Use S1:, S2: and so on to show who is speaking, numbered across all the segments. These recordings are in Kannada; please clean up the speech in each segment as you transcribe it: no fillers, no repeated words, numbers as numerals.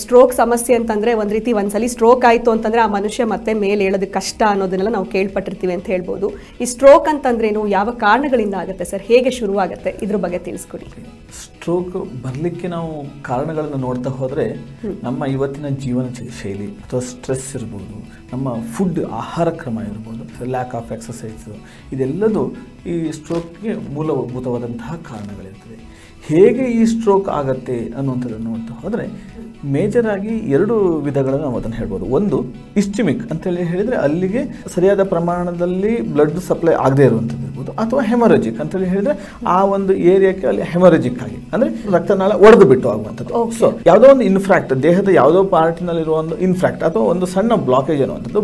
S1: ಸ್ಟ್ರೋಕ್ ಸಮಸ್ಯೆ ಅಂತಂದ್ರೆ ಒಂದ್ ರೀತಿ ಒಂದ್ಸಲಿ ಸ್ಟ್ರೋಕ್ ಆಯ್ತು ಅಂತಂದ್ರೆ ಆ ಮನುಷ್ಯ ಮತ್ತೆ ಮೇಲೆ ಹೇಳೋದಕ್ಕೆ ಕಷ್ಟ ಅನ್ನೋದನ್ನೆಲ್ಲ ನಾವು ಕೇಳ್ಪಟ್ಟಿರ್ತೀವಿ ಅಂತ ಹೇಳ್ಬೋದು. ಈ ಸ್ಟ್ರೋಕ್ ಅಂತಂದ್ರೇನು, ಯಾವ ಕಾರಣಗಳಿಂದ ಆಗುತ್ತೆ ಸರ್, ಹೇಗೆ ಶುರು ಆಗುತ್ತೆ, ಇದ್ರ ಬಗ್ಗೆ ತಿಳಿಸ್ಕೊಡಿ.
S2: ಸ್ಟ್ರೋಕ್ ಬರಲಿಕ್ಕೆ ನಾವು ಕಾರಣಗಳನ್ನು ನೋಡ್ತಾ ಹೋದರೆ ನಮ್ಮ ಇವತ್ತಿನ ಜೀವನ ಶೈಲಿ ಅಥವಾ ಸ್ಟ್ರೆಸ್ ಇರ್ಬೋದು, ನಮ್ಮ ಫುಡ್ ಆಹಾರ ಕ್ರಮ ಇರ್ಬೋದು, ಲ್ಯಾಕ್ ಆಫ್ ಎಕ್ಸಸೈಸು, ಇದೆಲ್ಲದೂ ಈ ಸ್ಟ್ರೋಕ್ಗೆ ಮೂಲಭೂತವಾದಂತಹ ಕಾರಣಗಳಿರ್ತದೆ. ಹೇಗೆ ಈ ಸ್ಟ್ರೋಕ್ ಆಗತ್ತೆ ಅನ್ನುವಂಥದ್ದನ್ನು ನೋಡ್ತಾ ಹೋದರೆ ಮೇಜರ್ ಆಗಿ 2 ವಿಧಗಳನ್ನು ನಾವು ಅದನ್ನು ಹೇಳ್ಬೋದು. ಒಂದು ಇಸ್ಚಿಮಿಕ್ ಅಂತೇಳಿ ಹೇಳಿದರೆ ಅಲ್ಲಿಗೆ ಸರಿಯಾದ ಪ್ರಮಾಣದಲ್ಲಿ ಬ್ಲಡ್ ಸಪ್ಲೈ ಆಗದೇ ಇರುವಂಥದ್ದು ಇರ್ಬೋದು, ಅಥವಾ ಹೆಮೊರೆಜಿಕ್ ಅಂತೇಳಿ ಹೇಳಿದರೆ ಆ ಒಂದು ಏರಿಯಾಕ್ಕೆ ಅಲ್ಲಿ ಹೆಮೊರೆಜಿಕ್ ಆಗಿ ಅಂದರೆ ರಕ್ತನಾಳ ಒಡೆದು ಬಿಟ್ಟು ಆಗುವಂಥದ್ದು. ಸೊ ಯಾವುದೋ ಒಂದು ಇನ್ಫ್ರಾಕ್ಟ್, ದೇಹದ ಯಾವುದೋ ಪಾರ್ಟಿನಲ್ಲಿರುವ ಒಂದು ಇನ್ಫ್ರಾಕ್ಟ್ ಅಥವಾ ಒಂದು ಸಣ್ಣ ಬ್ಲಾಕೇಜ್ ಅನ್ನುವಂಥದ್ದು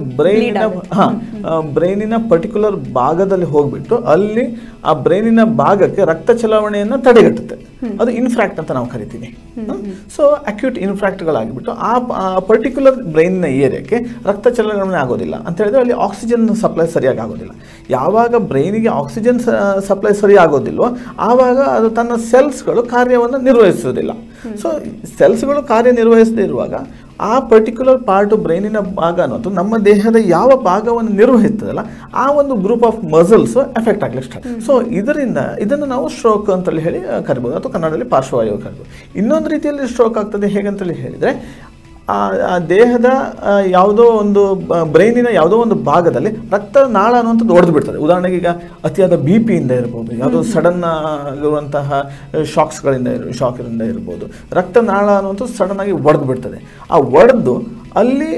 S2: ಬ್ರೈನಿನ ಪರ್ಟಿಕ್ಯುಲರ್ ಭಾಗದಲ್ಲಿ ಹೋಗ್ಬಿಟ್ಟು ಅಲ್ಲಿ ಆ ಬ್ರೈನಿನ ಭಾಗಕ್ಕೆ ರಕ್ತ ಚಲಾವಣೆಯನ್ನು ತಡೆಗಟ್ಟುತ್ತೆ. ಅದು ಇನ್ಫ್ರಾಕ್ಟ್ ಅಂತ ನಾವು ಕರಿತೀವಿ. ಸೊ ಅಕ್ಯೂಟ್ ಇನ್ಫ್ರಾಕ್ಟ್ಗಳಾಗಿಬಿಟ್ಟು ಆ ಪರ್ಟಿಕ್ಯುಲರ್ ಬ್ರೈನ್ನ ಏರಿಯಾಕ್ಕೆ ರಕ್ತ ಚಲನೆ ಆಗೋದಿಲ್ಲ ಅಂತ ಹೇಳಿದ್ರೆ ಅಲ್ಲಿ ಆಕ್ಸಿಜನ್ ಸಪ್ಲೈ ಸರಿಯಾಗಿ ಆಗೋದಿಲ್ಲ. ಯಾವಾಗ ಬ್ರೈನಿಗೆ ಆಕ್ಸಿಜನ್ ಸಪ್ಲೈ ಸರಿ ಆಗೋದಿಲ್ವೋ ಆವಾಗ ಅದು ತನ್ನ ಸೆಲ್ಸ್ಗಳು ಕಾರ್ಯವನ್ನು ನಿರ್ವಹಿಸೋದಿಲ್ಲ. ಸೊ ಸೆಲ್ಸ್ಗಳು ಕಾರ್ಯನಿರ್ವಹಿಸದೇ ಇರುವಾಗ ಆ ಪರ್ಟಿಕ್ಯುಲರ್ ಪಾರ್ಟು ಬ್ರೈನಿನ ಭಾಗ ಅನ್ನೋದು ನಮ್ಮ ದೇಹದ ಯಾವ ಭಾಗವನ್ನು ನಿರ್ವಹಿಸ್ತದಲ್ಲ ಆ ಒಂದು ಗ್ರೂಪ್ ಆಫ್ ಮಸಲ್ಸು ಎಫೆಕ್ಟ್ ಆಗಲಿಕ್ಕೆ ಸ್ಟಾರ್ಟ್. ಸೊ ಇದನ್ನು ನಾವು ಸ್ಟ್ರೋಕ್ ಅಂತೇಳಿ ಹೇಳಿ ಕರಿಬೋದು, ಅಥವಾ ಕನ್ನಡದಲ್ಲಿ ಪಾರ್ಶ್ವವಾಯು ಕರಿಬೋದು. ಇನ್ನೊಂದು ರೀತಿಯಲ್ಲಿ ಸ್ಟ್ರೋಕ್ ಆಗ್ತದೆ ಹೇಗಂತೇಳಿ ಹೇಳಿದರೆ ಆ ದೇಹದ ಯಾವುದೋ ಒಂದು ಬ್ರೈನಿನ ಯಾವುದೋ ಒಂದು ಭಾಗದಲ್ಲಿ ರಕ್ತನಾಳ ಅನ್ನುವಂಥದ್ದು ಒಡೆದು ಬಿಡ್ತದೆ. ಉದಾಹರಣೆಗೆ ಈಗ ಅತಿಯಾದ BP ಇಂದ ಇರ್ಬೋದು, ಯಾವುದೋ ಸಡನ್ ಆಗಿರುವಂತಹ ಶಾಕಿಂದ ಇರ್ಬೋದು, ರಕ್ತನಾಳ ಅನ್ನುವಂಥದ್ದು ಸಡನ್ ಆಗಿ ಒಡೆದು ಬಿಡ್ತದೆ. ಆ ಒಡೆದು ಅಲ್ಲಿ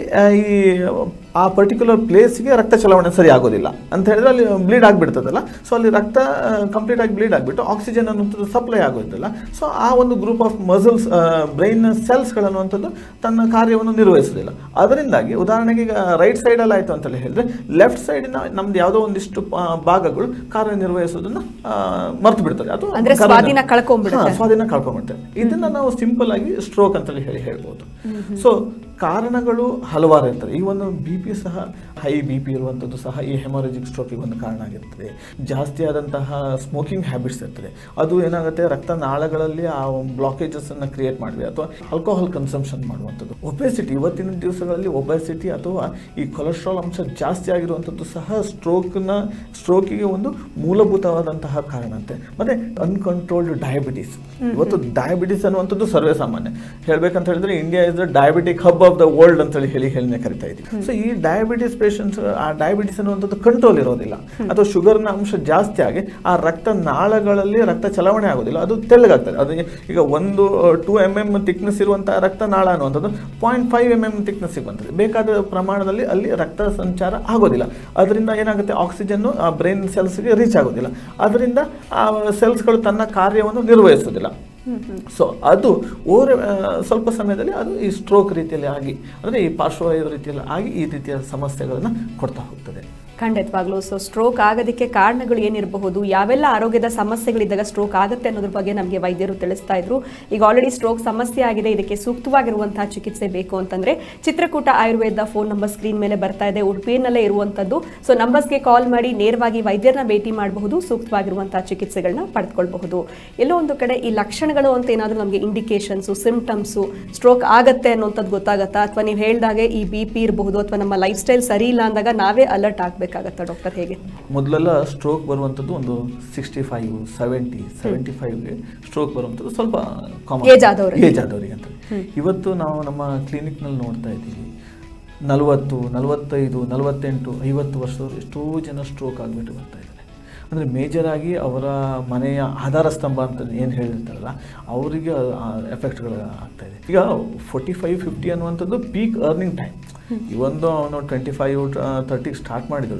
S2: ಆ ಪರ್ಟಿಕ್ಯುಲರ್ ಪ್ಲೇಸ್ಗೆ ರಕ್ತ ಚಲಾವಣೆ ಸರಿ ಆಗೋದಿಲ್ಲ ಅಂತ ಹೇಳಿದ್ರೆ ಅಲ್ಲಿ ಬ್ಲೀಡ್ ಆಗಿಬಿಡ್ತದಲ್ಲ. ಸೊ ಅಲ್ಲಿ ರಕ್ತ ಕಂಪ್ಲೀಟಾಗಿ ಬ್ಲೀಡ್ ಆಗಿಬಿಟ್ಟು ಆಕ್ಸಿಜನ್ ಅನ್ನುವಂಥದ್ದು ಸಪ್ಲೈ ಆಗೋದಿಲ್ಲ. ಸೊ ಆ ಒಂದು ಗ್ರೂಪ್ ಆಫ್ ಮಸಲ್ಸ್ ಬ್ರೈನ್ ಸೆಲ್ಸ್ಗಳನ್ನುವಂಥದ್ದು ತನ್ನ ಕಾರ್ಯವನ್ನು ನಿರ್ವಹಿಸೋದಿಲ್ಲ. ಅದರಿಂದಾಗಿ ಉದಾಹರಣೆಗೆ ಈಗ ರೈಟ್ ಸೈಡಲ್ಲಿ ಆಯಿತು ಅಂತೇಳಿ ಹೇಳಿದ್ರೆ ಲೆಫ್ಟ್ ಸೈಡಿನ ನಮ್ದು ಯಾವುದೋ ಒಂದಿಷ್ಟು ಭಾಗಗಳು ಕಾರ್ಯನಿರ್ವಹಿಸೋದನ್ನು ಮರ್ತು ಬಿಡ್ತದೆ, ಅಥವಾ
S1: ಸ್ವಾಧೀನ ಕಳ್ಕೊಂಡ್ಬಿಡ್ತದೆ.
S2: ಇದನ್ನು ನಾವು ಸಿಂಪಲ್ ಆಗಿ ಸ್ಟ್ರೋಕ್ ಅಂತೇಳಿ ಹೇಳ್ಬೋದು. ಸೊ ಕಾರಣಗಳು ಹಲವಾರು ಇರ್ತದೆ. ಈ ಒಂದು BP ಸಹ ಹೈ BP ಇರುವಂಥದ್ದು ಸಹ ಈ ಹೆಮೊರೆಜಿಕ್ ಸ್ಟ್ರೋಕಿಗೆ ಒಂದು ಕಾರಣ ಆಗಿರ್ತದೆ. ಜಾಸ್ತಿ ಆದಂತಹ ಸ್ಮೋಕಿಂಗ್ ಹ್ಯಾಬಿಟ್ಸ್ ಇರ್ತದೆ, ಅದು ಏನಾಗುತ್ತೆ ರಕ್ತನಾಳಗಳಲ್ಲಿ ಆ ಬ್ಲಾಕೇಜಸ್ಸನ್ನು ಕ್ರಿಯೇಟ್ ಮಾಡಿದೆ, ಅಥವಾ ಆಲ್ಕೋಹಾಲ್ ಕನ್ಸಂಪ್ಷನ್ ಮಾಡುವಂಥದ್ದು. ಒಬೆಸಿಟಿ, ಇವತ್ತಿನ ದಿವಸಗಳಲ್ಲಿ ಒಬೆಸಿಟಿ ಅಥವಾ ಈ ಕೊಲೆಸ್ಟ್ರಾಲ್ ಅಂಶ ಜಾಸ್ತಿ ಆಗಿರುವಂಥದ್ದು ಸಹ ಸ್ಟ್ರೋಕಿಗೆ ಒಂದು ಮೂಲಭೂತವಾದಂತಹ ಕಾರಣ ಅಂತೆ. ಮತ್ತು ಅನ್ಕಂಟ್ರೋಲ್ಡ್ ಡಯಾಬಿಟೀಸ್, ಇವತ್ತು ಡಯಾಬಿಟೀಸ್ ಅನ್ನುವಂಥದ್ದು ಸರ್ವೇ ಸಾಮಾನ್ಯ. ಹೇಳ್ಬೇಕಂತ ಹೇಳಿದ್ರೆ India is the diabetic hub of the world ಅಂತೇಳಿ ಹೇಳಿನೇ ಕರಿತಾ ಇದ್ದೀವಿ. ಸೊ ಈ ಡಯಾಬಿಟಿಸ್ ಪೇಷಂಟ್ಸ್ ಆ ಡಯಾಬಿಟಿಸ್ ಅನ್ನುವಂಥದ್ದು ಕಂಟ್ರೋಲ್ ಇರೋದಿಲ್ಲ, ಅಥವಾ ಶುಗರ್ನ ಅಂಶ ಜಾಸ್ತಿ ಆಗಿ ಆ ರಕ್ತನಾಳಗಳಲ್ಲಿ ರಕ್ತ ಚಲಾವಣೆ ಆಗೋದಿಲ್ಲ, ಅದು ತೆಳ್ಳಗಾಗ್ತದೆ. ಅದು ಈಗ 2 mm ಥಿಕ್ನೆಸ್ ಇರುವಂತಹ ರಕ್ತನಾಳ ಅನ್ನುವಂಥದ್ದು 0.5 mm ಥಿಕ್ನೆಸ್ಸಿಗೆ ಬರ್ತದೆ. ಬೇಕಾದ ಪ್ರಮಾಣದಲ್ಲಿ ಅಲ್ಲಿ ರಕ್ತ ಸಂಚಾರ ಆಗೋದಿಲ್ಲ. ಅದರಿಂದ ಏನಾಗುತ್ತೆ, ಆಕ್ಸಿಜನ್ನು ಆ ಬ್ರೈನ್ ಸೆಲ್ಸ್ಗೆ ರೀಚ್ ಆಗೋದಿಲ್ಲ. ಅದರಿಂದ ಆ ಸೆಲ್ಸ್ಗಳು ತನ್ನ ಕಾರ್ಯವನ್ನು ನಿರ್ವಹಿಸೋದಿಲ್ಲ. ಸೊ ಅದು ಸ್ವಲ್ಪ ಸಮಯದಲ್ಲಿ ಅದು ಈ ಸ್ಟ್ರೋಕ್ ರೀತಿಯಲ್ಲಿ ಆಗಿ, ಅಂದರೆ ಈ ಪಾರ್ಶ್ವವಾಯು ರೀತಿಯಲ್ಲಿ ಆಗಿ ಈ ರೀತಿಯ ಸಮಸ್ಯೆಗಳನ್ನು ಕೊಡ್ತಾ ಹೋಗ್ತದೆ.
S1: ಖಂಡಿತವಾಗ್ಲೂ. ಸೊ ಸ್ಟ್ರೋಕ್ ಆಗೋದಕ್ಕೆ ಕಾರಣಗಳು ಏನಿರಬಹುದು, ಯಾವೆಲ್ಲ ಆರೋಗ್ಯದ ಸಮಸ್ಯೆಗಳಿದ್ದಾಗ ಸ್ಟ್ರೋಕ್ ಆಗುತ್ತೆ ಅನ್ನೋದ್ರ ಬಗ್ಗೆ ನಮಗೆ ವೈದ್ಯರು ತಿಳಿಸ್ತಾ ಇದ್ರು. ಈಗ ಆಲ್ರೆಡಿ ಸ್ಟ್ರೋಕ್ ಸಮಸ್ಯೆ ಆಗಿದೆ, ಇದಕ್ಕೆ ಸೂಕ್ತವಾಗಿರುವಂತಹ ಚಿಕಿತ್ಸೆ ಬೇಕು ಅಂತಂದ್ರೆ Chitrakoot Ayurveda phone number screen ಮೇಲೆ ಬರ್ತಾ ಇದೆ, ಉಡುಪಿಯಲ್ಲೇ ಇರುವಂತದ್ದು. ಸೊ ನಂಬರ್ಸ್ಗೆ ಕಾಲ್ ಮಾಡಿ ನೇರವಾಗಿ ವೈದ್ಯರನ್ನ ಭೇಟಿ ಮಾಡಬಹುದು, ಸೂಕ್ತವಾಗಿರುವಂತಹ ಚಿಕಿತ್ಸೆಗಳನ್ನ ಪಡೆದುಕೊಳ್ಳಬಹುದು. ಎಲ್ಲೋ ಒಂದು ಕಡೆ ಈ ಲಕ್ಷಣಗಳು ಅಂತ ಏನಾದರೂ ನಮಗೆ ಇಂಡಿಕೇಶನ್ಸು, ಸಿಂಪ್ಟಮ್ಸು ಸ್ಟ್ರೋಕ್ ಆಗತ್ತೆ ಅನ್ನೋಂಥದ್ದು ಗೊತ್ತಾಗತ್ತಾ, ಅಥವಾ ನೀವು ಹೇಳಿದಾಗೆ ಈ BP ಇರಬಹುದು, ಅಥವಾ ನಮ್ಮ ಲೈಫ್ ಸ್ಟೈಲ್ ಸರಿ ಇಲ್ಲ ಅಂದಾಗ ನಾವೇ ಅಲರ್ಟ್ ಆಗಬೇಕಾಗತ್ತಾ ಡಾಕ್ಟರ್, ಹೇಗೆ?
S2: ಮೊದಲೆಲ್ಲ ಸ್ಟ್ರೋಕ್ ಬರುವಂಥದ್ದು ಒಂದು 65, 70, 75ಗೆ ಸ್ಟ್ರೋಕ್ ಬರುವಂಥದ್ದು ಸ್ವಲ್ಪ ಕಾಮನ್, ಏಜ್ ಆದವರಿಗೆ ಅಂತ. ಇವತ್ತು ನಾವು ನಮ್ಮ ಕ್ಲಿನಿಕ್ನಲ್ಲಿ ನೋಡ್ತಾ ಇದ್ದೀವಿ 40, 45, 48, 50 ವರ್ಷದವರು ಎಷ್ಟೋ ಜನ ಸ್ಟ್ರೋಕ್ ಆಗಿಬಿಟ್ಟು ಬರ್ತಾ ಇದ್ದಾರೆ. ಅಂದರೆ ಮೇಜರಾಗಿ ಅವರ ಮನೆಯ ಆಧಾರ ಸ್ತಂಭ ಅಂತ ಏನು ಹೇಳಿರ್ತಾರಲ್ಲ ಅವರಿಗೆ ಎಫೆಕ್ಟ್ಗಳು ಆಗ್ತಾಯಿದೆ. ಈಗ 45-50 ಅನ್ನುವಂಥದ್ದು ಪೀಕ್ ಅರ್ನಿಂಗ್ ಟೈಮ್. ಇವೊಂದು ಅವನು 25-30 ಸ್ಟಾರ್ಟ್ ಮಾಡಿದ್ರು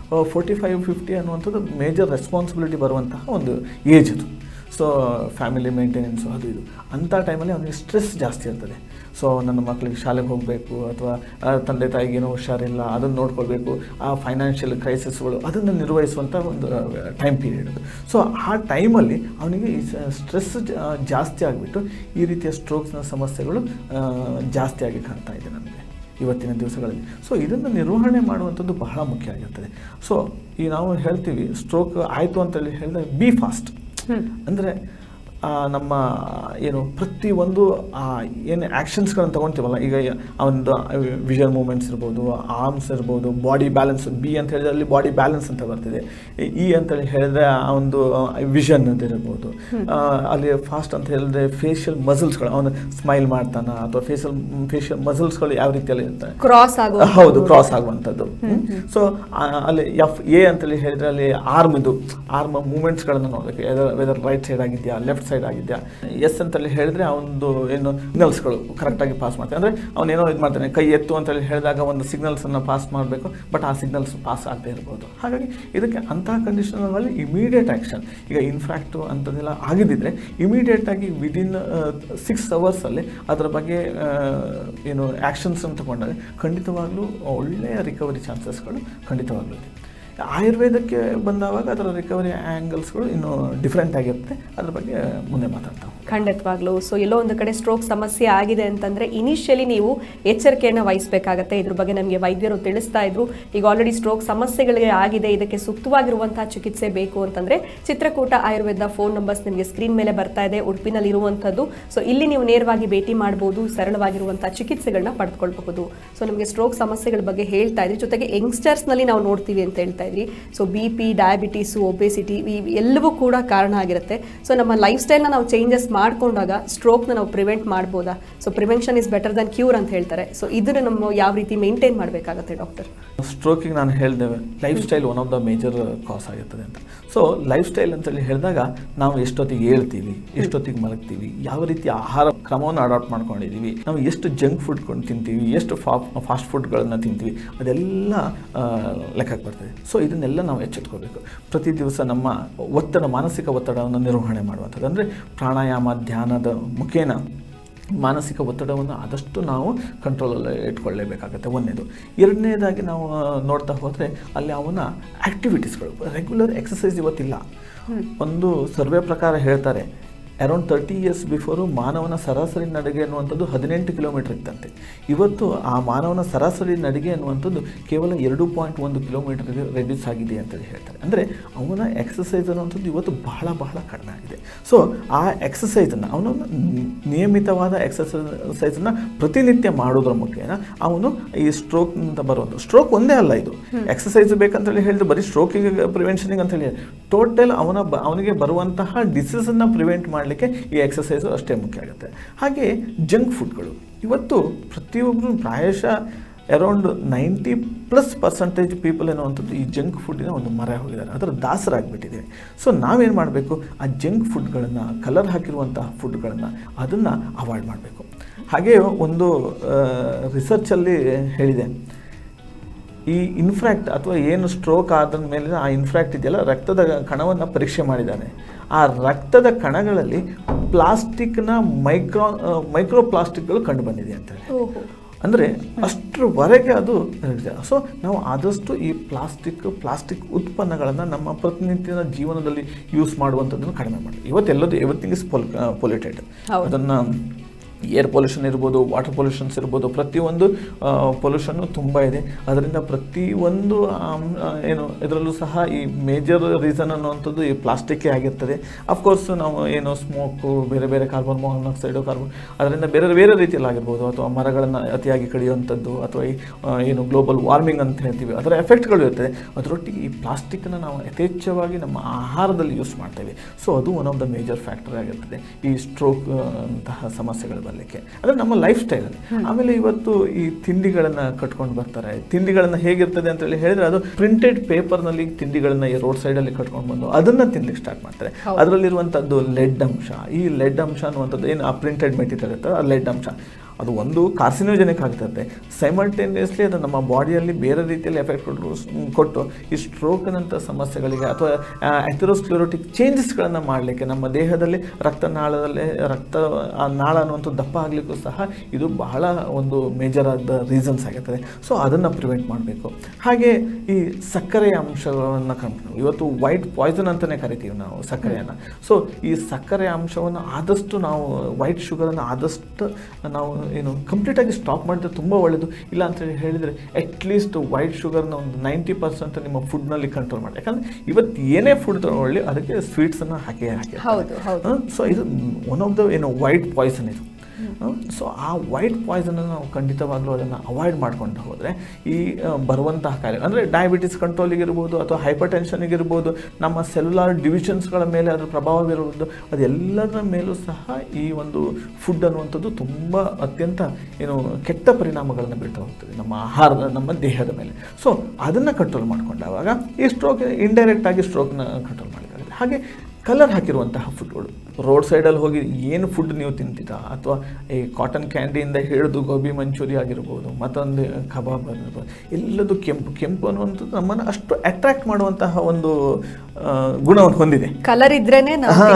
S2: 45-50 ಅನ್ನುವಂಥದ್ದು ಮೇಜರ್ ರೆಸ್ಪಾನ್ಸಿಬಿಲಿಟಿ ಬರುವಂತಹ ಒಂದು ಏಜ್ ಅದು. ಸೊ ಫ್ಯಾಮಿಲಿ ಮೇಂಟೆನೆನ್ಸು ಅದು ಇದು ಅಂಥ ಟೈಮಲ್ಲಿ ಅವನಿಗೆ ಸ್ಟ್ರೆಸ್ ಜಾಸ್ತಿ ಇರ್ತದೆ. ಸೊ ನನ್ನ ಮಕ್ಕಳಿಗೆ ಶಾಲೆಗೆ ಹೋಗಬೇಕು, ಅಥವಾ ತಂದೆ ತಾಯಿಗೆ ಏನೋ ಹುಷಾರಿಲ್ಲ ಅದನ್ನು ನೋಡ್ಕೊಳ್ಬೇಕು, ಆ ಫೈನಾನ್ಷಿಯಲ್ ಕ್ರೈಸಿಸ್ಗಳು ಅದನ್ನು ನಿರ್ವಹಿಸುವಂಥ ಒಂದು ಟೈಮ್ ಪೀರಿಯಡ್ ಅದು. ಸೊ ಆ ಟೈಮಲ್ಲಿ ಅವನಿಗೆ ಈ ಸ್ಟ್ರೆಸ್ ಜಾಸ್ತಿ ಆಗಿಬಿಟ್ಟು ಈ ರೀತಿಯ ಸ್ಟ್ರೋಕ್ಸ್ನ ಸಮಸ್ಯೆಗಳು ಜಾಸ್ತಿಯಾಗಿ ಕಾಣ್ತಾ ಇದೆ ನಮಗೆ ಇವತ್ತಿನ ದಿವಸಗಳಲ್ಲಿ. ಸೊ ಇದನ್ನು ನಿರ್ವಹಣೆ ಮಾಡುವಂಥದ್ದು ಬಹಳ ಮುಖ್ಯ ಆಗಿರ್ತದೆ. ಸೊ ಈ ನಾವು ಹೇಳ್ತೀವಿ ಸ್ಟ್ರೋಕ್ ಆಯಿತು ಅಂತೇಳಿ ಹೇಳಿದಾಗ ಬಿ ಫಾಸ್ಟ್, ಅಂದರೆ ನಮ್ಮ ಏನು ಪ್ರತಿಯೊಂದು ಏನು ಆ್ಯಕ್ಷನ್ಸ್ಗಳನ್ನು ತೊಗೊಳ್ತೀವಲ್ಲ, ಈಗ ಒಂದು ವಿಷನ್ ಮೂಮೆಂಟ್ಸ್ ಇರ್ಬೋದು, ಆರ್ಮ್ಸ್ ಇರ್ಬೋದು, ಬಾಡಿ ಬ್ಯಾಲೆನ್ಸ್, ಬಿ ಅಂತ ಹೇಳಿದ್ರೆ ಅಲ್ಲಿ ಬಾಡಿ ಬ್ಯಾಲೆನ್ಸ್ ಅಂತ ಬರ್ತಿದೆ, ಇ ಅಂತೇಳಿ ಹೇಳಿದ್ರೆ ಆ ಒಂದು ವಿಷನ್ ಅಂತ ಇರ್ಬೋದು, ಅಲ್ಲಿ ಫಾಸ್ಟ್ ಅಂತ ಹೇಳಿದ್ರೆ ಫೇಶಿಯಲ್ ಮಸಲ್ಸ್ಗಳು, ಅವನು ಸ್ಮೈಲ್ ಮಾಡ್ತಾನ ಅಥವಾ ಫೇಶಿಯಲ್ ಮಸಲ್ಸ್ಗಳು ಯಾವ ರೀತಿಯಲ್ಲಿ ಇರ್ತವೆ,
S1: ಕ್ರಾಸ್ ಆಗೋ,
S2: ಹೌದು ಕ್ರಾಸ್ ಆಗುವಂಥದ್ದು. ಸೊ ಅಲ್ಲಿ ಎ ಅಂತೇಳಿ ಹೇಳಿದ್ರೆ ಅಲ್ಲಿ ಆರ್ಮ್ ಮೂಮೆಂಟ್ಸ್ಗಳನ್ನು ನೋಡಬೇಕು, ವೆದರ್ ರೈಟ್ ಸೈಡ್ ಆಗಿದೆಯಾ, ಲೆಫ್ಟ್ ಸೈಡ್ ಆಗಿದೆಯಾ. ಎಸ್ ಅಂತೇಳಿ ಹೇಳಿದ್ರೆ ಅವನದು ಏನು ಸಿಗ್ನಲ್ಸ್ಗಳು ಕರೆಕ್ಟಾಗಿ ಪಾಸ್ ಮಾಡ್ತಾನೆ, ಅಂದರೆ ಅವನೇನೋ ಇದು ಮಾಡ್ತಾನೆ, ಕೈ ಎತ್ತು ಅಂತೇಳಿ ಹೇಳಿದಾಗ ಒಂದು ಸಿಗ್ನಲ್ಸನ್ನು ಪಾಸ್ ಮಾಡಬೇಕು, ಬಟ್ ಆ ಸಿಗ್ನಲ್ಸ್ ಪಾಸ್ ಆಗದೆ ಇರ್ಬೋದು. ಹಾಗಾಗಿ ಇದಕ್ಕೆ ಅಂತಹ ಕಂಡೀಷನಲ್ಲಿ ಇಮಿಡಿಯೇಟ್ ಆ್ಯಕ್ಷನ್, ಈಗ ಇನ್ಫ್ಯಾಕ್ಟು ಅಂಥದ್ದೆಲ್ಲ ಆಗಿದ್ದಿದ್ರೆ ಇಮಿಡಿಯೇಟಾಗಿ ವಿದಿನ್ 6 ಅವರ್ಸಲ್ಲಿ ಅದರ ಬಗ್ಗೆ ಏನು ಆ್ಯಕ್ಷನ್ಸ್ ಅಂತ ತಗೊಂಡಾಗ ಖಂಡಿತವಾಗ್ಲೂ ಒಳ್ಳೆಯ ರಿಕವರಿ ಚಾನ್ಸಸ್ಗಳು ಖಂಡಿತವಾಗ್ಲೂ ಇದೆ. ಆಯುರ್ವೇದಕ್ಕೆ ಬಂದಾವಾಗ ಅದರ ರಿಕವರಿ ಆ್ಯಂಗಲ್ಸ್ಗಳು ಇನ್ನೂ ಡಿಫ್ರೆಂಟ್ ಆಗಿರುತ್ತೆ, ಅದ್ರ ಬಗ್ಗೆ ಮುಂದೆ ಮಾತಾಡ್ತಾವೆ.
S1: ಖಂಡಿತವಾಗ್ಲೂ. ಸೊ ಎಲ್ಲೋ ಒಂದು ಕಡೆ ಸ್ಟ್ರೋಕ್ ಸಮಸ್ಯೆ ಆಗಿದೆ ಅಂತಂದರೆ ಇನಿಷಿಯಲಿ ನೀವು ಎಚ್ಚರಿಕೆಯನ್ನು ವಹಿಸಬೇಕಾಗತ್ತೆ. ಇದ್ರ ಬಗ್ಗೆ ನಮಗೆ ವೈದ್ಯರು ತಿಳಿಸ್ತಾ ಇದ್ರು. ಈಗ ಆಲ್ರೆಡಿ ಸ್ಟ್ರೋಕ್ ಸಮಸ್ಯೆಗಳಿಗೆ ಆಗಿದೆ, ಇದಕ್ಕೆ ಸೂಕ್ತವಾಗಿರುವಂತಹ ಚಿಕಿತ್ಸೆ ಬೇಕು ಅಂತಂದರೆ ಚಿತ್ರಕೂಟ ಆಯುರ್ವೇದ ಫೋನ್ ನಂಬರ್ಸ್ ನಿಮಗೆ ಸ್ಕ್ರೀನ್ ಮೇಲೆ ಬರ್ತಾ ಇದೆ, ಉಡುಪಿನಲ್ಲಿ ಇರುವಂಥದ್ದು. ಸೊ ಇಲ್ಲಿ ನೀವು ನೇರವಾಗಿ ಭೇಟಿ ಮಾಡ್ಬೋದು, ಸರಳವಾಗಿರುವಂತಹ ಚಿಕಿತ್ಸೆಗಳನ್ನ ಪಡೆದುಕೊಳ್ಬಹುದು. ಸೊ ನಮಗೆ ಸ್ಟ್ರೋಕ್ ಸಮಸ್ಯೆಗಳ ಬಗ್ಗೆ ಹೇಳ್ತಾ ಇದ್ರಿ, ಜೊತೆಗೆ ಯಂಗ್ಸ್ಟರ್ಸ್ನಲ್ಲಿ ನಾವು ನೋಡ್ತೀವಿ ಅಂತ ಹೇಳ್ತಾ ಇದ್ರಿ. ಸೊ BP, ಡಯಾಬಿಟೀಸು, ಒಬೆಸಿಟಿ ಎಲ್ಲವೂ ಕೂಡ ಕಾರಣ ಆಗಿರುತ್ತೆ. ಸೊ ನಮ್ಮ ಲೈಫ್ ಸ್ಟೈಲ್ನ ನಾವು ಚೇಂಜಸ್ ಮಾಡ್ಕೊಂಡಾಗ ಸ್ಟ್ರೋಕ್ನ ನಾವು ಪ್ರಿವೆಂಟ್ ಮಾಡ್ಬೋದಾ? So prevention is better than cure ಅಂತ ಹೇಳ್ತಾರೆ. ಸೊ ಇದನ್ನು ನಮ್ಮ ಯಾವ ರೀತಿ ಮೇಂಟೈನ್ ಮಾಡಬೇಕಾಗತ್ತೆ ಡಾಕ್ಟರ್?
S2: ಸ್ಟ್ರೋಕಿಗೆ ನಾನು ಹೇಳಿದ್ದೇವೆ lifestyle one of the major cause ಆಗಿರ್ತದೆ ಅಂತ. ಸೊ ಲೈಫ್ ಸ್ಟೈಲ್ ಅಂತೇಳಿ ಹೇಳಿದಾಗ ನಾವು ಎಷ್ಟೊತ್ತಿಗೆ ಹೇಳ್ತೀವಿ, ಎಷ್ಟೊತ್ತಿಗೆ ಮಲಗ್ತೀವಿ, ಯಾವ ರೀತಿ ಆಹಾರ ಕ್ರಮವನ್ನು ಅಡಾಪ್ಟ್ ಮಾಡ್ಕೊಂಡಿದ್ದೀವಿ, ನಾವು ಎಷ್ಟು ಜಂಕ್ ಫುಡ್ ತಿಂತೀವಿ, ಎಷ್ಟು ಫಾಸ್ಟ್ ಫುಡ್ಗಳನ್ನು ತಿಂತೀವಿ, ಅದೆಲ್ಲ ಲೆಕ್ಕಕ್ಕೆ ಬರ್ತದೆ. ಸೊ ಇದನ್ನೆಲ್ಲ ನಾವು ಎಚ್ಚೆತ್ಕೋಬೇಕು. ಪ್ರತಿ ದಿವಸ ನಮ್ಮ ಮಾನಸಿಕ ಒತ್ತಡವನ್ನು ನಿರ್ವಹಣೆ ಮಾಡುವಂಥದ್ದು, ಅಂದರೆ ಪ್ರಾಣಾಯಾಮ, ಧ್ಯಾನದ ಮುಖೇನ ಮಾನಸಿಕ ಒತ್ತಡವನ್ನು ಆದಷ್ಟು ನಾವು ಕಂಟ್ರೋಲಲ್ಲಿ ಇಟ್ಕೊಳ್ಳೇಬೇಕಾಗತ್ತೆ. ಒಂದನೇದು. ಎರಡನೇದಾಗಿ ನಾವು ನೋಡ್ತಾ ಹೋದರೆ ಅಲ್ಲಿ ಅವನ ಆ್ಯಕ್ಟಿವಿಟೀಸ್ಗಳು, ರೆಗ್ಯುಲರ್ ಎಕ್ಸಸೈಸ್ ಇವತ್ತಿಲ್ಲ. ಒಂದು ಸರ್ವೆ ಪ್ರಕಾರ ಹೇಳ್ತಾರೆ ಅರೌಂಡ್ 30 ಇಯರ್ಸ್ ಬಿಫೋರು ಮಾನವನ ಸರಾಸರಿ ನಡಿಗೆ ಅನ್ನುವಂಥದ್ದು 18 ಕಿಲೋಮೀಟರ್ ಇತ್ತಂತೆ. ಇವತ್ತು ಆ ಮಾನವನ ಸರಾಸರಿ ನಡಿಗೆ ಅನ್ನುವಂಥದ್ದು ಕೇವಲ 2.1 ಕಿಲೋಮೀಟರ್ಗೆ ರೆಡ್ಯೂಸ್ ಆಗಿದೆ ಅಂತೇಳಿ ಹೇಳ್ತಾರೆ. ಅಂದರೆ ಅವನ ಎಕ್ಸಸೈಸ್ ಅನ್ನುವಂಥದ್ದು ಇವತ್ತು ಬಹಳ ಬಹಳ ಕಡಿಮೆ ಆಗಿದೆ. ಸೊ ಆ ಎಕ್ಸಸೈಸನ್ನು ಅವನು ನಿಯಮಿತವಾದ ಎಕ್ಸಸೈಸನ್ನು ಪ್ರತಿನಿತ್ಯ ಮಾಡೋದ್ರ ಮುಖೇನ ಅವನು ಈ ಸ್ಟ್ರೋಕ್ನಿಂದ ಬರುವಂಥ ಸ್ಟ್ರೋಕ್ ಒಂದೇ ಅಲ್ಲ, ಇದು ಎಕ್ಸಸೈಸ್ ಬೇಕಂತೇಳಿ ಹೇಳಿದ್ರೆ ಬರೀ ಸ್ಟ್ರೋಕಿಗೆ ಪ್ರಿವೆನ್ಷನಿಗೆ ಅಂತೇಳಿ ಟೋಟಲ್ ಅವನಿಗೆ ಬರುವಂತಹ ಡಿಸೀಸನ್ನು ಪ್ರಿವೆಂಟ್ ಮಾಡಲಿಕ್ಕೆ ಈ ಎಕ್ಸಸೈಸು ಅಷ್ಟೇ ಮುಖ್ಯ ಆಗುತ್ತೆ. ಹಾಗೆ ಜಂಕ್ ಫುಡ್ಗಳು ಇವತ್ತು ಪ್ರತಿಯೊಬ್ಬರು ಪ್ರಾಯಶಃ ಅರೌಂಡ್ 90+% ಪೀಪಲ್ ಎನ್ನುವಂಥದ್ದು ಈ ಜಂಕ್ ಫುಡ್ಡಿನ ಒಂದು ಮರೆ ಹೋಗಿದ್ದಾರೆ, ಅದರ ದಾಸರಾಗಿಬಿಟ್ಟಿದೆ. ಸೊ ನಾವೇನು ಮಾಡಬೇಕು, ಆ ಜಂಕ್ ಫುಡ್ಗಳನ್ನು, ಕಲರ್ ಹಾಕಿರುವಂತಹ ಫುಡ್ಗಳನ್ನು ಅದನ್ನು ಅವಾಯ್ಡ್ ಮಾಡಬೇಕು. ಹಾಗೆ ಒಂದು ರಿಸರ್ಚಲ್ಲಿ ಹೇಳಿದೆ, ಈ ಇನ್ಫ್ರಾಕ್ಟ್ ಅಥವಾ ಏನು ಸ್ಟ್ರೋಕ್ ಆದ ಮೇಲೆ ಆ ಇನ್ಫ್ರಾಕ್ಟ್ ಇದೆಯಲ್ಲ, ರಕ್ತದ ಕಣವನ್ನು ಪರೀಕ್ಷೆ ಮಾಡಿದ್ದಾನೆ. ಆ ರಕ್ತದ ಕಣಗಳಲ್ಲಿ ಪ್ಲಾಸ್ಟಿಕ್ನ ಮೈಕ್ರೋ ಪ್ಲಾಸ್ಟಿಕ್ಗಳು ಕಂಡು ಬಂದಿದೆ ಅಂತ ಹೇಳಿ. ಅಂದರೆ ಅಷ್ಟರವರೆಗೆ ಅದು ಇದೆ. ಸೊ ನಾವು ಆದಷ್ಟು ಈ ಪ್ಲಾಸ್ಟಿಕ್ ಉತ್ಪನ್ನಗಳನ್ನು ನಮ್ಮ ಪ್ರತಿನಿತ್ಯದ ಜೀವನದಲ್ಲಿ ಯೂಸ್ ಮಾಡುವಂಥದ್ದನ್ನು ಕಡಿಮೆ ಮಾಡಿ. Everything is polluted. ಅದನ್ನು ಏರ್ ಪೊಲ್ಯೂಷನ್ ಇರ್ಬೋದು, ವಾಟರ್ ಪೊಲ್ಯೂಷನ್ಸ್ ಇರ್ಬೋದು, ಪ್ರತಿಯೊಂದು ಪೊಲ್ಯೂಷನ್ನು ತುಂಬ ಇದೆ. ಅದರಿಂದ ಪ್ರತಿಯೊಂದು ಏನು ಇದರಲ್ಲೂ ಸಹ ಈ ಮೇಜರ್ ರೀಸನ್ ಅನ್ನುವಂಥದ್ದು ಈ ಪ್ಲಾಸ್ಟಿಕ್ಕೇ ಆಗಿರ್ತದೆ. ಅಫ್ಕೋರ್ಸ್ ನಾವು ಏನು ಸ್ಮೋಕು, ಬೇರೆ ಬೇರೆ ಕಾರ್ಬನ್ ಮೊನಾಕ್ಸೈಡು, ಅದರಿಂದ ಬೇರೆ ಬೇರೆ ರೀತಿಯಲ್ಲಿ ಆಗಿರ್ಬೋದು, ಅಥವಾ ಮರಗಳನ್ನು ಅತಿಯಾಗಿ ಕಡಿಯುವಂಥದ್ದು, ಅಥವಾ ಈ ಏನು ಗ್ಲೋಬಲ್ ವಾರ್ಮಿಂಗ್ ಅಂತ ಹೇಳ್ತೀವಿ, ಅದರ ಎಫೆಕ್ಟ್ಗಳು ಇರ್ತದೆ. ಅದರೊಟ್ಟಿಗೆ ಈ ಪ್ಲಾಸ್ಟಿಕ್ಕನ್ನು ನಾವು ಯಥೇಚ್ಛವಾಗಿ ನಮ್ಮ ಆಹಾರದಲ್ಲಿ ಯೂಸ್ ಮಾಡ್ತೇವೆ. ಸೊ ಅದು one of the major factor ಆಗಿರ್ತದೆ ಈ ಸ್ಟ್ರೋಕ್ ಅಂತಹ ಸಮಸ್ಯೆಗಳು ಬರಲಿಕ್ಕೆ. ಅಂದರೆ ನಮ್ಮ ಲೈಫ್ ಸ್ಟೈಲಲ್ಲಿ. ಆಮೇಲೆ ಇವತ್ತು ಈ ತಿಂಡಿಗಳನ್ನು ಕಟ್ಕೊಂಡು ಬರ್ತಾರೆ. ತಿಂಡಿಗಳನ್ನು ಹೇಗಿರ್ತದೆ ಅಂತೇಳಿ ಹೇಳಿದ್ರೆ, ಅದು ಪ್ರಿಂಟೆಡ್ ಪೇಪರ್ನಲ್ಲಿ ತಿಂಡಿಗಳನ್ನು ರೋಡ್ ಸೈಡಲ್ಲಿ ಕಟ್ಕೊಂಡು ಬಂದು ಅದನ್ನು ತಿನ್ಲಿಕ್ಕೆ ಸ್ಟಾರ್ಟ್ ಮಾಡ್ತಾರೆ. ಅದರಲ್ಲಿರುವಂಥದ್ದು ಲೆಡ್ ಅಂಶ. ಈ ಲೆಡ್ ಅಂಶ ಅನ್ನುವಂಥದ್ದು ಏನು ಆ ಪ್ರಿಂಟೆಡ್ ಮೆಟೀರಿಯಲ್ ಇರ್ತದೆ, ಆ ಲೆಡ್ ಅಂಶ ಅದು ಒಂದು ಕಾರ್ಸಿನೋಜೆನಿಕ್ ಆಗ್ತದೆ. ಸೈಮಲ್ಟೇನಿಯಸ್ಲಿ ಅದು ನಮ್ಮ ಬಾಡಿಯಲ್ಲಿ ಬೇರೆ ರೀತಿಯಲ್ಲಿ ಎಫೆಕ್ಟ್ ಕೊಟ್ಟು ಈ ಸ್ಟ್ರೋಕ್ನಂಥ ಸಮಸ್ಯೆಗಳಿಗೆ ಅಥವಾ ಅಥೆರೋಸ್ಕ್ಲೆರೋಟಿಕ್ ಚೇಂಜಸ್ಗಳನ್ನು ಮಾಡಲಿಕ್ಕೆ, ನಮ್ಮ ದೇಹದಲ್ಲಿ ರಕ್ತನಾಳದಲ್ಲಿ ಆ ನಾಳ ಅನ್ನುವಂಥ ದಪ್ಪ ಆಗಲಿಕ್ಕೂ ಸಹ ಇದು ಬಹಳ ಒಂದು ಮೇಜರ್ ಆದ ರೀಸನ್ಸ್ ಆಗಿರ್ತದೆ. ಸೊ ಅದನ್ನು ಪ್ರಿವೆಂಟ್ ಮಾಡಬೇಕು. ಹಾಗೆ ಈ ಸಕ್ಕರೆಯ ಅಂಶವನ್ನು ಕಮ್ಮಿ, ಇವತ್ತು ವೈಟ್ ಪಾಯ್ಸನ್ ಅಂತಲೇ ಕರಿತೀವಿ ನಾವು ಸಕ್ಕರೆಯನ್ನು. ಸೊ ಈ ಸಕ್ಕರೆ ಅಂಶವನ್ನು ಆದಷ್ಟು ನಾವು, ವೈಟ್ ಶುಗರನ್ನು ಆದಷ್ಟು ನಾವು ಏನು ಕಂಪ್ಲೀಟಾಗಿ ಸ್ಟಾಪ್ ಮಾಡಿದ್ರೆ ತುಂಬ ಒಳ್ಳೆಯದು. ಇಲ್ಲ ಅಂತ ಹೇಳಿದರೆ ಅಟ್ಲೀಸ್ಟ್ ವೈಟ್ ಶುಗರ್ನ ಒಂದು 90% ನಿಮ್ಮ ಫುಡ್ನಲ್ಲಿ ಕಂಟ್ರೋಲ್ ಮಾಡಿ. ಯಾಕಂದರೆ ಇವತ್ತು ಏನೇ ಫುಡ್ ತಗೊಳ್ಳಿ ಅದಕ್ಕೆ ಸ್ವೀಟ್ಸನ್ನು ಹಾಕಿ ಸೊ ಇದು one of the white poison ಇದು. ಸೊ ಆ ವೈಟ್ ಪಾಯ್ಸನನ್ನು ನಾವು ಖಂಡಿತವಾಗ್ಲೂ ಅದನ್ನು ಅವಾಯ್ಡ್ ಮಾಡ್ಕೊಂಡು ಹೋದರೆ ಈ ಬರುವಂತಹ ಕಾಯಿಲೆ ಅಂದರೆ ಡಯಾಬಿಟಿಸ್ ಕಂಟ್ರೋಲಿಗಿರ್ಬೋದು ಅಥವಾ ಹೈಪರ್ ಟೆನ್ಷನಿಗಿರ್ಬೋದು, ನಮ್ಮ ಸೆಲ್ಯುಲಾರ್ ಡಿವಿಷನ್ಸ್ಗಳ ಮೇಲೆ ಅದರ ಪ್ರಭಾವವಿರುವುದು, ಅದೆಲ್ಲದರ ಮೇಲೂ ಸಹ ಈ ಒಂದು ಫುಡ್ ಅನ್ನುವಂಥದ್ದು ತುಂಬ ಅತ್ಯಂತ ಕೆಟ್ಟ ಪರಿಣಾಮಗಳನ್ನು ಬೀಳ್ತಾ ಹೋಗ್ತದೆ ನಮ್ಮ ಆಹಾರದ, ನಮ್ಮ ದೇಹದ ಮೇಲೆ. ಸೊ ಅದನ್ನು ಕಂಟ್ರೋಲ್ ಮಾಡ್ಕೊಂಡಾಗ ಈ ಸ್ಟ್ರೋಕ್ ಇಂಡೈರೆಕ್ಟಾಗಿ ಸ್ಟ್ರೋಕ್ನ ಕಂಟ್ರೋಲ್ ಮಾಡಲಿಕ್ಕಾಗುತ್ತೆ. ಹಾಗೆ ಕಲರ್ ಹಾಕಿರುವಂತಹ ಫುಡ್ಗಳು, ರೋಡ್ ಸೈಡಲ್ಲಿ ಹೋಗಿ ಏನು ಫುಡ್ ನೀವು ತಿಂತೀರಾ, ಅಥವಾ ಈ ಕಾಟನ್ ಕ್ಯಾಂಡಿಯಿಂದ ಹಿಡಿದು ಗೋಬಿ ಮಂಚೂರಿ ಆಗಿರ್ಬೋದು, ಮತ್ತೊಂದು ಕಬಾಬ್ ಆಗಿರ್ಬೋದು, ಎಲ್ಲದು ಕೆಂಪು ಅನ್ನುವಂಥದ್ದು ನಮ್ಮನ್ನು ಅಷ್ಟು ಅಟ್ರಾಕ್ಟ್ ಮಾಡುವಂತಹ ಒಂದು ಗುಣವನ್ನು ಹೊಂದಿದೆ.
S1: ಕಲರ್ ಇದ್ರೇನೆ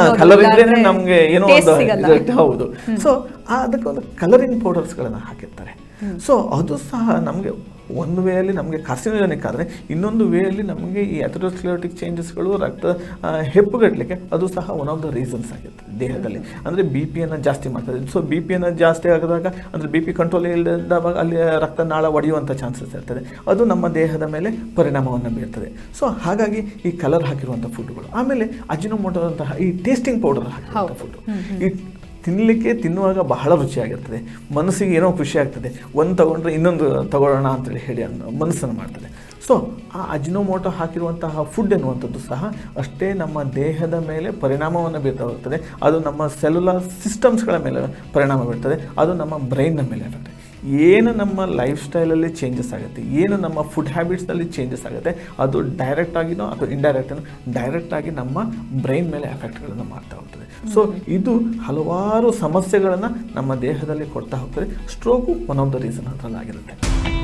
S2: ನಮಗೆ ಏನೋ ಒಂದು ಹೌದು. ಸೊ ಅದಕ್ಕೆ ಒಂದು ಕಲರಿಂಗ್ ಪೌಡರ್ಸ್ಗಳನ್ನು ಹಾಕಿರ್ತಾರೆ. ಸೊ ಅದು ಸಹ ನಮಗೆ ಒಂದು ವೇಯಲ್ಲಿ ನಮಗೆ ಕಾರ್ಸಿನೋಜೆನಿಕ್ ಆದರೆ, ಇನ್ನೊಂದು ವೇಯಲ್ಲಿ ನಮಗೆ ಈ ಅಥೆರೋಸ್ಕ್ಲೆರೋಟಿಕ್ ಚೇಂಜಸ್ಗಳು ರಕ್ತ ಹೆಪ್ಪುಗಟ್ಟಲಿಕ್ಕೆ ಅದು ಸಹ ಒನ್ ಆಫ್ ದ ರೀಸನ್ಸ್ ಆಗಿರ್ತದೆ ದೇಹದಲ್ಲಿ. ಅಂದರೆ ಬಿ ಪಿಯನ್ನು ಜಾಸ್ತಿ ಮಾಡ್ತದೆ. ಸೊ ಬಿ ಪಿಯನ್ನು ಜಾಸ್ತಿ ಆಗಿದಾಗ, ಅಂದರೆ ಬಿ ಪಿ ಕಂಟ್ರೋಲ್ ಇಲ್ಲದಾಗ ಅಲ್ಲಿ ರಕ್ತನಾಳ ಒಡೆಯುವಂಥ ಚಾನ್ಸಸ್ ಇರ್ತದೆ. ಅದು ನಮ್ಮ ದೇಹದ ಮೇಲೆ ಪರಿಣಾಮವನ್ನು ಬೀರ್ತದೆ. ಸೊ ಹಾಗಾಗಿ ಈ ಕಲರ್ ಹಾಕಿರುವಂಥ ಫುಡ್ಗಳು, ಆಮೇಲೆ ಅಜಿನೋಮೋಟೊ ಅಂತಹ ಈ ಟೇಸ್ಟಿಂಗ್ ಪೌಡರ್ ಹಾಕಿರುವಂಥ ಫುಡ್, ಈ ತಿನ್ನುವಾಗ ಬಹಳ ರುಚಿಯಾಗಿರ್ತದೆ, ಮನಸ್ಸಿಗೆ ಏನೋ ಖುಷಿ ಆಗ್ತದೆ, ಒಂದು ತಗೊಂಡ್ರೆ ಇನ್ನೊಂದು ತಗೊಳ್ಳೋಣ ಅಂತೇಳಿ ಹೇಳಿ ಮನಸ್ಸನ್ನು ಮಾಡ್ತದೆ. ಸೊ ಆ ಅಜಿನೋಮೋಟೊ ಹಾಕಿರುವಂತಹ ಫುಡ್ ಎನ್ನುವಂಥದ್ದು ಸಹ ಅಷ್ಟೇ ನಮ್ಮ ದೇಹದ ಮೇಲೆ ಪರಿಣಾಮವನ್ನು ಬೀರ್ತಾ ಹೋಗ್ತದೆ. ಅದು ನಮ್ಮ ಸೆಲ್ಯುಲಾರ್ ಸಿಸ್ಟಮ್ಸ್ಗಳ ಮೇಲೆ ಪರಿಣಾಮ ಬೀರ್ತದೆ, ಅದು ನಮ್ಮ ಬ್ರೈನ್ನ ಮೇಲೆ ಇರುತ್ತೆ. ಏನು ನಮ್ಮ ಲೈಫ್ ಸ್ಟೈಲಲ್ಲಿ ಚೇಂಜಸ್ ಆಗುತ್ತೆ, ಏನು ನಮ್ಮ ಫುಡ್ ಹ್ಯಾಬಿಟ್ಸ್ನಲ್ಲಿ ಚೇಂಜಸ್ ಆಗುತ್ತೆ, ಅದು ಡೈರೆಕ್ಟಾಗಿನೋ ಅಥವಾ ಇಂಡೈರೆಕ್ಟನೋ ಡೈರೆಕ್ಟಾಗಿ ನಮ್ಮ ಬ್ರೈನ್ ಮೇಲೆ ಎಫೆಕ್ಟ್ಗಳನ್ನು ಮಾಡ್ತಾ ಹೋಗ್ತದೆ. ಸೊ ಇದು ಹಲವಾರು ಸಮಸ್ಯೆಗಳನ್ನು ನಮ್ಮ ದೇಹದಲ್ಲಿ ಕೊಡ್ತಾ ಹೋಗ್ತದೆ. Stroke one of the reason ಅದರಲ್ಲಾಗಿರುತ್ತೆ.